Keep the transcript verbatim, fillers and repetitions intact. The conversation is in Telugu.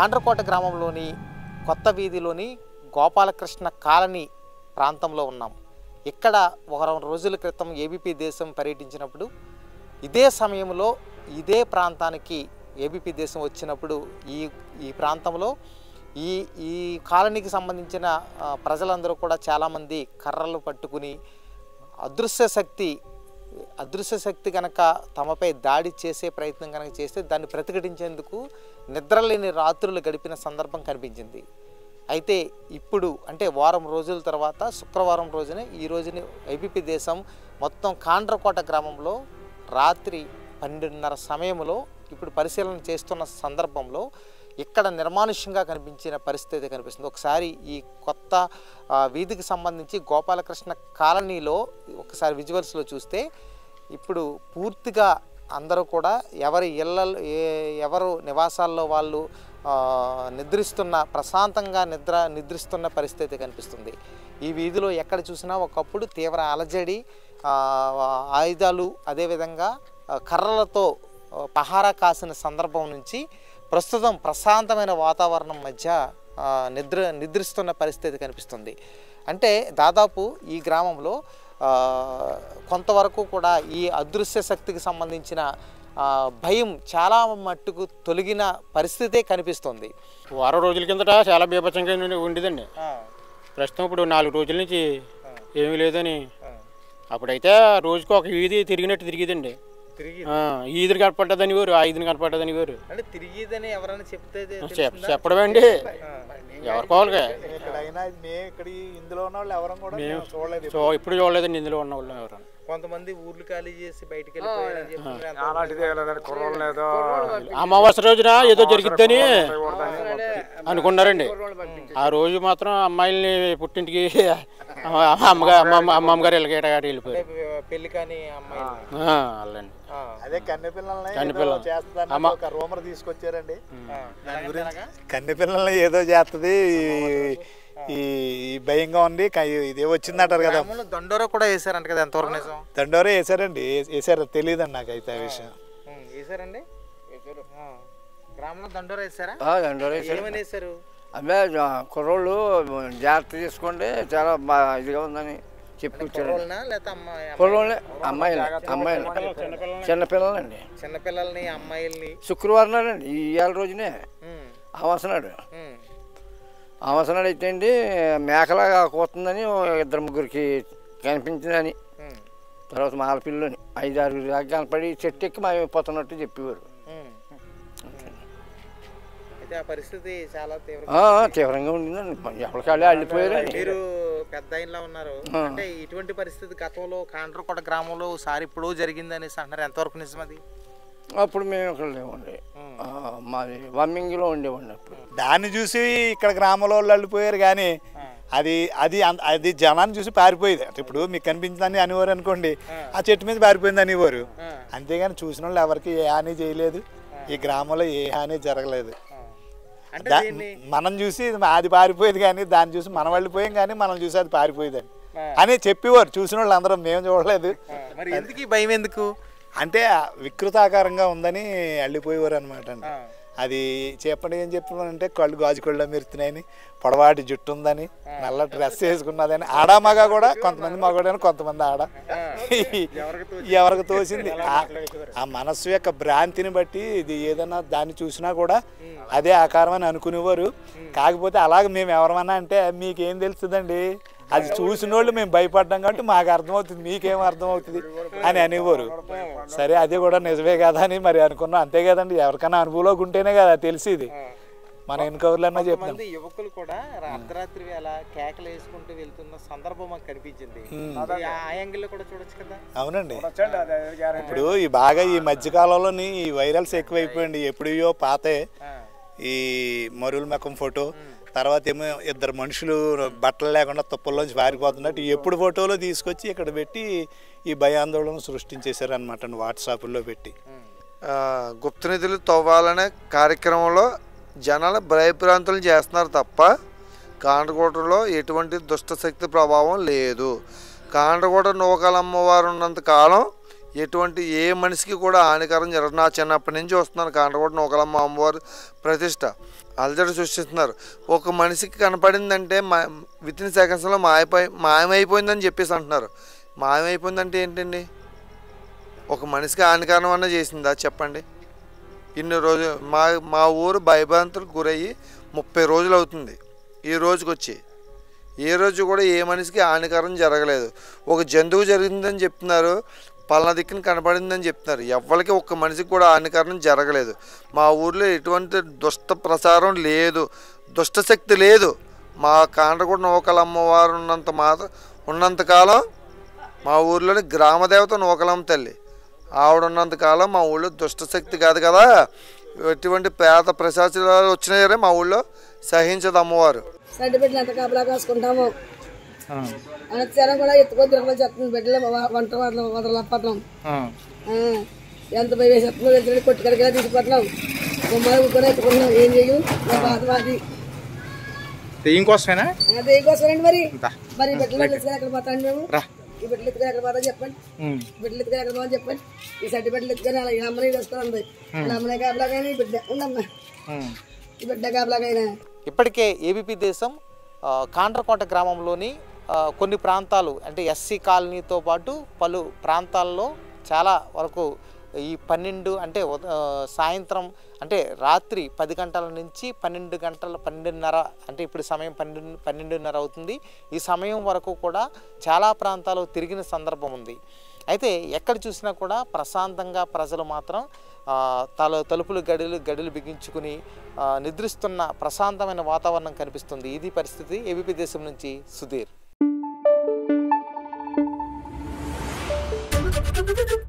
కాండ్రకోట గ్రామంలోని కొత్త వీధిలోని గోపాలకృష్ణ కాలనీ ప్రాంతంలో ఉన్నాం. ఇక్కడ వారం రోజుల క్రితం ఏబీపీ దేశం పర్యటించినప్పుడు ఇదే సమయంలో ఇదే ప్రాంతానికి ఏబీపీ దేశం వచ్చినప్పుడు ఈ ఈ ప్రాంతంలో ఈ ఈ కాలనీకి సంబంధించిన ప్రజలందరూ కూడా చాలామంది కర్రలు పట్టుకుని అదృశ్య శక్తి అదృశ్య శక్తి కనుక తమపై దాడి చేసే ప్రయత్నం కనుక చేస్తే దాన్ని ప్రతిఘటించేందుకు నిద్రలేని రాత్రులు గడిపిన సందర్భం కనిపించింది. అయితే ఇప్పుడు అంటే వారం రోజుల తర్వాత శుక్రవారం రోజునే ఈ రోజుని ఏబీపీ దేశం మొత్తం కాండ్రకోట గ్రామంలో రాత్రి పన్నెండున్నర సమయంలో ఇప్పుడు పరిశీలన చేస్తున్న సందర్భంలో ఇక్కడ నిర్మానుష్యంగా కనిపించిన పరిస్థితి కనిపిస్తుంది. ఒకసారి ఈ కొత్త వీధికి సంబంధించి గోపాలకృష్ణ కాలనీలో ఒకసారి విజువల్స్లో చూస్తే ఇప్పుడు పూర్తిగా అందరూ కూడా ఎవరి ఇళ్ళల్లో ఎవరు నివాసాల్లో వాళ్ళు నిద్రిస్తున్న ప్రశాంతంగా నిద్ర నిద్రిస్తున్న పరిస్థితి కనిపిస్తుంది. ఈ వీధిలో ఎక్కడ చూసినా ఒకప్పుడు తీవ్ర అలజడి, ఆయుధాలు అదేవిధంగా కర్రలతో పహారా కాసిన సందర్భం నుంచి ప్రస్తుతం ప్రశాంతమైన వాతావరణం మధ్య నిద్ర నిద్రిస్తున్న పరిస్థితి కనిపిస్తుంది. అంటే దాదాపు ఈ గ్రామంలో కొంతవరకు కూడా ఈ అదృశ్య శక్తికి సంబంధించిన భయం చాలా మట్టుకు తొలగిన పరిస్థితే కనిపిస్తుంది. వారం రోజుల కిందట చాలా బీభత్సంగా ఉండేదండి. ప్రస్తుతం ఇప్పుడు నాలుగు రోజుల నుంచి ఏమీ లేదని. అప్పుడైతే రోజుకు ఒక వీధి తిరిగినట్టు తిరిగిదండి. ఈదురు కనపడ్డదని వారు, ఆ ఈదుని కనపడ్డదని వారు అంటే తిరిగిదని ఎవరైనా చెప్తే చెప్పడం అండి. ఎవరికోవాలిగా ఇప్పుడు చూడలేదండి ఇందులో ఉన్న వాళ్ళు ఎవరు. కొంతమంది ఊర్లు ఖాళీ చేసి బయటకు అమావాస్య రోజున ఏదో జరిగిద్దని అనుకున్నారండి. ఆ రోజు మాత్రం అమ్మాయిల్ని పుట్టింటికి అమ్మగారు అమ్మమ్మగారు వెళ్ళగేట వెళ్ళిపోయారు. పెళ్లి కానీ వాళ్ళండి అదే కన్నె పిల్లల్ని రూమర్ తీసుకొచ్చారండి. కన్నె పిల్లల్ని ఏదో చేస్తుంది ఈ భయంగా ఉంది. ఇదే వచ్చిందంటారు కదా. దండోరా కూడా వేసారంట కదా, ఎంతవరకు నిజం? దండోరా వేసారండి. వేసారు తెలియదండి నాకైతే ఆ విషయం. వేసారండి గ్రామంలో దండోరా వేసారా? దండోరా ఏమని వేసారు? అదే కుర్రోళ్ళు జాగ్రత్త తీసుకుంటే చాలా బాగా ఇదిగా ఉందని చెప్పి కుర్రోళ్ళే అమ్మాయిలు అమ్మాయిలు చిన్నపిల్లలండి. చిన్నపిల్లల్ని అమ్మాయిల్ని శుక్రవారం నాడు అండి, ఈ ఏళ్ళ రోజునే అమాసనాడు అమాసనాడు అయితే అండి మేకలాగా కూతుందని ఇద్దరు ముగ్గురికి కనిపించిందని. తర్వాత మాలపిల్లని ఐదు ఆరు దాకా కనపడి చెట్టు ఎక్కి మా పోతున్నట్టు చెప్పేవారు. పరిస్థితి చాలా తీవ్రంగా ఉండిందండి. ఎవరికాళ్ళే అల్లిపోయారు. మీరు పెద్ద ఆయనలా ఉన్నారు అంటే ఇటువంటి పరిస్థితి గతంలో కాండ్రకోట గ్రామంలో ఒకసారి ఇప్పుడు జరిగింది అనేసి అంటున్నారు, ఎంతవరకు నిజం అది? అప్పుడు మేము ఇక్కడ లేవండి, మాది వమ్మింగిలో ఉండేవండి. అప్పుడు దాన్ని చూసి ఇక్కడ గ్రామంలో వాళ్ళు అల్లిపోయారు. కానీ అది అది అది జనాన్ని చూసి పారిపోయేది. అంటే ఇప్పుడు మీకు కనిపించిందని అనేవారు అనుకోండి, ఆ చెట్టు మీద పారిపోయింది అనేవారు. అంతేగాని చూసిన వాళ్ళు ఎవరికి ఏ హాని చేయలేదు. ఈ గ్రామంలో ఏ హాని జరగలేదు. మనం చూసి అది పారిపోయేది కానీ దాన్ని చూసి మనం వెళ్ళిపోయాం కానీ మనం చూసి అది పారిపోయేదని అని చెప్పేవారు చూసిన వాళ్ళు అందరూ. మేము చూడలేదు. మరి ఎందుకు ఈ భయం ఎందుకు అంటే వికృతాకారంగా ఉందని వెళ్ళిపోయేవారు అనమాట అండి. అది చెప్పండి ఏం చెప్పానంటే కళ్ళు గాజు కళ్ళు మెరుతున్నాయని, పొడవాటి జుట్టు ఉందని, నల్ల డ్రెస్ వేసుకున్నదని. ఆడ మగ కూడా కొంతమంది మగడని కొంతమంది ఆడ ఎవరికి తోసింది. ఆ మనస్సు యొక్క భ్రాంతిని బట్టి ఇది ఏదన్నా దాన్ని చూసినా కూడా అదే ఆకారం అని అనుకునేవారు. కాకపోతే అలాగే మేము ఎవరమన్నా అంటే మీకేం తెలుస్తుందండి, అది చూసిన వాళ్ళు మేము భయపడ్డాం కాబట్టి మాకు అర్థమవుతుంది, మీకేం అర్థమవుతుంది అని అనేవారు. సరే అది కూడా నిజమే కదా అని మరి అనుకున్నాం. అంతే కదండి, ఎవరికైనా అనుభవంలోకి ఉంటేనే కదా తెలిసేది. మన ఎన్కవర్లన్నా చెప్తాం. యువకులు కూడా అర్ధరాత్రి వేళ కేకలు వేసుకుంటూ వెళ్తున్న సందర్భం మాకు కనిపించింది. ఆ యాంగిల్ కూడా చూడొచ్చు కదా. అవునండి, ఇప్పుడు ఈ బాగా ఈ మధ్యకాలంలోని ఈ వైరల్స్ ఎక్కువైపోయింది. ఎప్పుడో పాతే ఈ మరుల మకం ఫోటో, తర్వాత ఏమో ఇద్దరు మనుషులు బట్టలు లేకుండా తుప్పల్లోంచి పారిపోతున్నట్టు ఎప్పుడు ఫోటోలో తీసుకొచ్చి ఇక్కడ పెట్టి ఈ భయాందోళన సృష్టించేశారు అనమాట వాట్సాప్లో పెట్టి. గుప్త నిధులు తవ్వాలనే కార్యక్రమంలో జనాలు భయభ్రాంతులు చేస్తున్నారు తప్ప కాండ్రకోటలో ఎటువంటి దుష్టశక్తి ప్రభావం లేదు. కాండ్రకోట నూకాలమ్మవారు ఉన్నంత కాలం ఎటువంటి ఏ మనిషికి కూడా హానికరం జరగదు. నా చిన్నప్పటి నుంచి వస్తున్నాను కాండ్రకోట నూకాలమ్మ అమ్మవారు ప్రతిష్ట అలజడి సృష్టిస్తున్నారు. ఒక మనిషికి కనపడిందంటే మా విత్ ఇన్ సెకండ్స్లో మాయపోయి మాయమైపోయిందని చెప్పేసి అంటున్నారు. మాయమైపోయిందంటే ఏంటండి? ఒక మనిషికి హానికరం అన్న చేసిందా చెప్పండి? ఇన్ని రోజులు మా మా ఊరు భయభ్రాంతులకు గురయ్యి ముప్పై రోజులు అవుతుంది ఈ రోజుకి వచ్చి. ఏ రోజు కూడా ఏ మనిషికి హానికరం జరగలేదు. ఒక జంతువు జరిగిందని చెప్తున్నారు, పలానా దిక్కున కనపడిందని చెప్తున్నారు. ఎవరికి ఒక్క మనిషికి కూడా హానికరం జరగలేదు. మా ఊర్లో ఎటువంటి దుష్ట ప్రచారం లేదు, దుష్టశక్తి లేదు. మా కాండ్రకోట నూకాలమ్మవారు ఉన్నంత మాత్రం ఉన్నంతకాలం మా ఊర్లోని గ్రామదేవత నూకాలమ్మ తల్లి ఆవిడ ఉన్నంతకాలం మా ఊళ్ళో దుష్టశక్తి కాదు కదా. ఎటువంటి పేద ప్రశాసనాలు వచ్చినా సరే మా ఊళ్ళో సహించదు అమ్మవారు. సంటి బిడ్డలు ఎంత కాపలా కాసుకుంటాము. అనత్యారం కూడా ఎత్తుకొని తిరగమని చెప్తుంది. బిడ్డలు వంట వదలపట్నం ఎంత భయం వేసేస్తుందో తెలిసి కొట్టుకడికి తీసుకుపోతున్నాం. బొమ్మలు కూడా ఎత్తుకుంటున్నాం. ఏం చెయ్యం బాధ మాది దేనికోసమేనా? దేనికోసమేనండి. మరి మరి బిడ్డలు ఎత్తుకొని ఎక్కడ పోతాండి మేము? ఈ బిడ్డలు ఎత్తుకొని ఎక్కడ పోతాం చెప్పండి. బిడ్డలు ఎత్తుకొని ఎక్కడ పోతాం చెప్పండి. ఈ సంటి బిడ్డలు ఎత్తుకొని అలా ఈ అమ్మని వేసుకోండి. అమ్మనే కాపలాగైనా ఈ బిడ్డ ఉండమ్మా ఈ బిడ్డ కాపలాగైనా. ఇప్పటికే ఏబీపీ దేశం కాండ్రకోట గ్రామంలోని కొన్ని ప్రాంతాలు అంటే ఎస్సీ కాలనీతో పాటు పలు ప్రాంతాల్లో చాలా వరకు ఈ పన్నెండు అంటే సాయంత్రం అంటే రాత్రి పది గంటల నుంచి పన్నెండు గంటల పన్నెండున్నర అంటే ఇప్పుడు సమయం పన్నెండు పన్నెండున్నర అవుతుంది. ఈ సమయం వరకు కూడా చాలా ప్రాంతాలు తిరిగిన సందర్భం ఉంది. అయితే ఎక్కడ చూసినా కూడా ప్రశాంతంగా ప్రజలు మాత్రం తల తలుపులు గడులు గడులు బిగించుకుని నిద్రిస్తున్న ప్రశాంతమైన వాతావరణం కనిపిస్తుంది. ఇది పరిస్థితి. ఏబీపీ దేశం నుంచి సుధీర్.